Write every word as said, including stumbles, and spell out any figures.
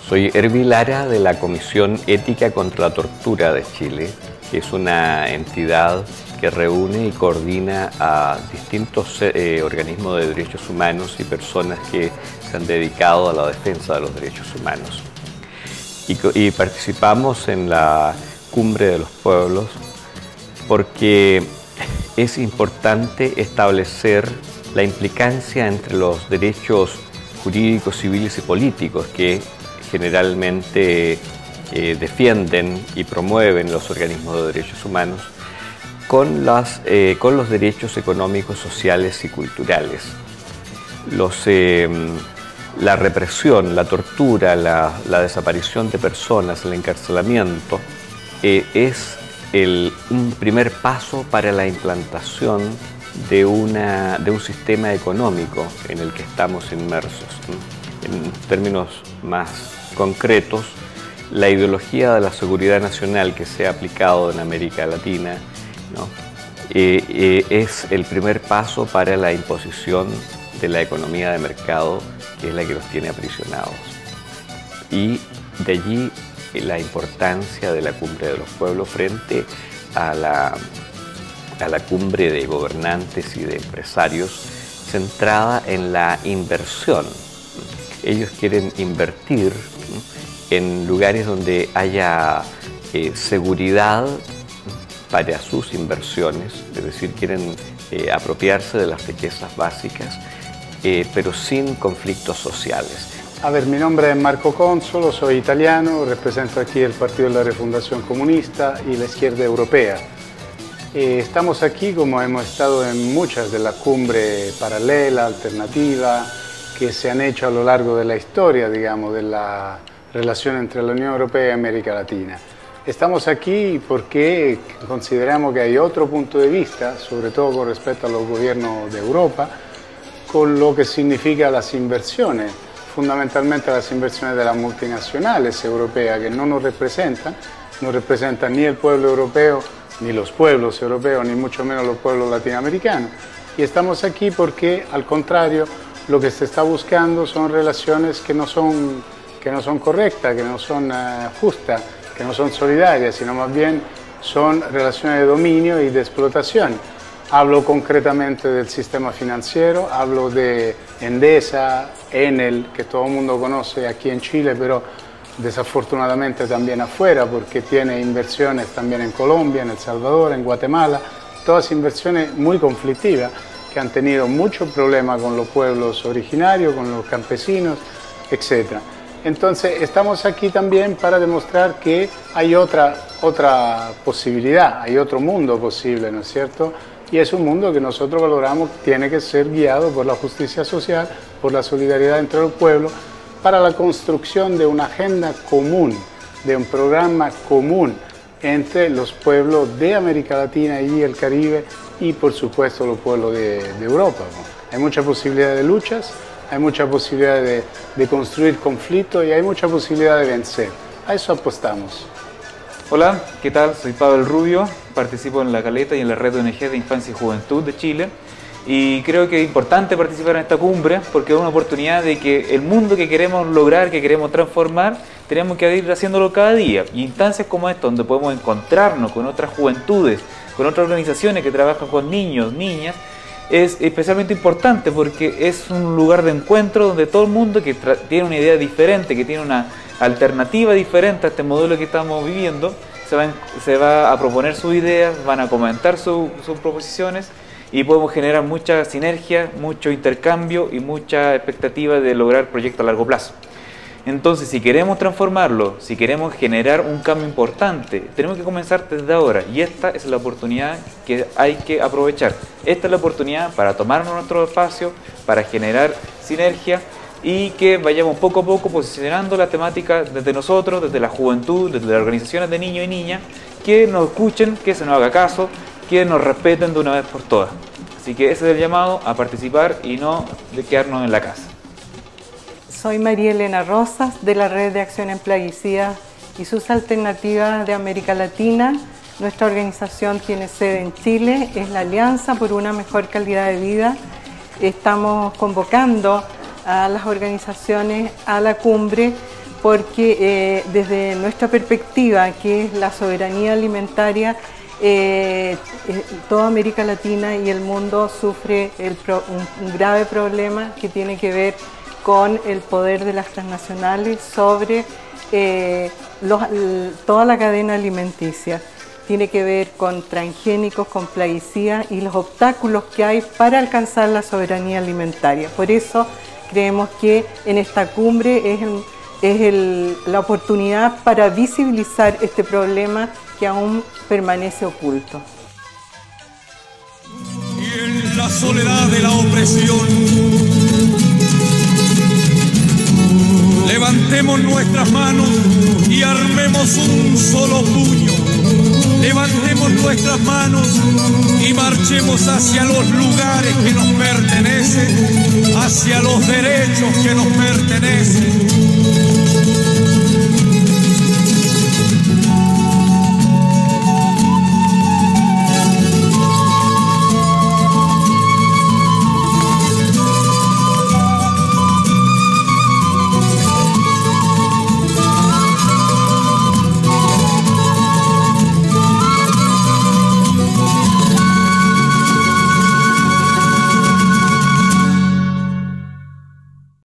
Soy Erbil Lara de la Comisión Ética contra la Tortura de Chile, que es una entidad que reúne y coordina a distintos eh, organismos de derechos humanos y personas que se han dedicado a la defensa de los derechos humanos. Y, y participamos en la Cumbre de los Pueblos porque es importante establecer la implicancia entre los derechos jurídicos, civiles y políticos que generalmente eh, defienden y promueven los organismos de derechos humanos con, las, eh, con los derechos económicos, sociales y culturales. Los, eh, la represión, la tortura, la, la desaparición de personas, el encarcelamiento, eh, es el, un primer paso para la implantación de, una, de un sistema económico en el que estamos inmersos. En términos más concretos, la ideología de la seguridad nacional que se ha aplicado en América Latina, ¿no? eh, eh, es el primer paso para la imposición de la economía de mercado, que es la que los tiene aprisionados. Y de allí la importancia de la Cumbre de los Pueblos frente a la, a la cumbre de gobernantes y de empresarios centrada en la inversión. Ellos quieren invertir en lugares donde haya eh, seguridad para sus inversiones, es decir, quieren eh, apropiarse de las riquezas básicas, eh, pero sin conflictos sociales. A ver, mi nombre es Marco Consolo, soy italiano, represento aquí el Partido de la Refundación Comunista y la izquierda europea. Eh, estamos aquí como hemos estado en muchas de la cumbre paralela, alternativa, que se han hecho a lo largo de la historia, digamos, de la relación entre la Unión Europea y América Latina. Estamos aquí porque consideramos que hay otro punto de vista, sobre todo con respecto a los gobiernos de Europa, con lo que significa las inversiones, fundamentalmente las inversiones de las multinacionales europeas, que no nos representan, no representan ni el pueblo europeo, ni los pueblos europeos, ni mucho menos los pueblos latinoamericanos. Y estamos aquí porque, al contrario, lo que se está buscando son relaciones que no son, que no son correctas, que no son uh, justas, que no son solidarias, sino más bien son relaciones de dominio y de explotación. Hablo concretamente del sistema financiero, hablo de Endesa, Enel, que todo el mundo conoce aquí en Chile, pero desafortunadamente también afuera, porque tiene inversiones también en Colombia, en El Salvador, en Guatemala, todas inversiones muy conflictivas, que han tenido mucho problema con los pueblos originarios, con los campesinos, etcétera. Entonces, estamos aquí también para demostrar que hay otra, otra posibilidad, hay otro mundo posible, ¿no es cierto? Y es un mundo que nosotros valoramos que tiene que ser guiado por la justicia social, por la solidaridad entre los pueblos, para la construcción de una agenda común, de un programa común entre los pueblos de América Latina y el Caribe y, por supuesto, los pueblos de, de Europa, ¿no? Hay mucha posibilidad de luchas, hay mucha posibilidad de, de construir conflictos y hay mucha posibilidad de vencer. A eso apostamos. Hola, ¿qué tal? Soy Pablo Rubio, participo en la Caleta y en la Red O N G de Infancia y Juventud de Chile y creo que es importante participar en esta cumbre porque es una oportunidad de que el mundo que queremos lograr, que queremos transformar, tenemos que ir haciéndolo cada día. Y instancias como esta, donde podemos encontrarnos con otras juventudes, con otras organizaciones que trabajan con niños, niñas, es especialmente importante porque es un lugar de encuentro donde todo el mundo que tiene una idea diferente, que tiene una alternativa diferente a este modelo que estamos viviendo, se va, se va a proponer sus ideas, van a comentar su, sus proposiciones y podemos generar mucha sinergia, mucho intercambio y mucha expectativa de lograr proyectos a largo plazo. Entonces, si queremos transformarlo, si queremos generar un cambio importante, tenemos que comenzar desde ahora y esta es la oportunidad que hay que aprovechar. Esta es la oportunidad para tomarnos nuestro espacio, para generar sinergia y que vayamos poco a poco posicionando la temática desde nosotros, desde la juventud, desde las organizaciones de niños y niñas, que nos escuchen, que se nos haga caso, que nos respeten de una vez por todas. Así que ese es el llamado a participar y no de quedarnos en la casa. Soy María Elena Rosas de la Red de Acción en Plaguicidas y sus alternativas de América Latina. Nuestra organización tiene sede en Chile, es la Alianza por una Mejor Calidad de Vida. Estamos convocando a las organizaciones a la cumbre porque eh, desde nuestra perspectiva, que es la soberanía alimentaria, eh, eh, toda América Latina y el mundo sufre el pro, un, un grave problema que tiene que ver con el poder de las transnacionales sobre eh, los, toda la cadena alimenticia. Tiene que ver con transgénicos, con plaguicidas y los obstáculos que hay para alcanzar la soberanía alimentaria. Por eso creemos que en esta cumbre es, el, es el, la oportunidad para visibilizar este problema que aún permanece oculto. Y en la soledad de la opresión, levantemos nuestras manos y armemos un solo puño. Levantemos nuestras manos y marchemos hacia los lugares que nos pertenecen, hacia los derechos que nos pertenecen.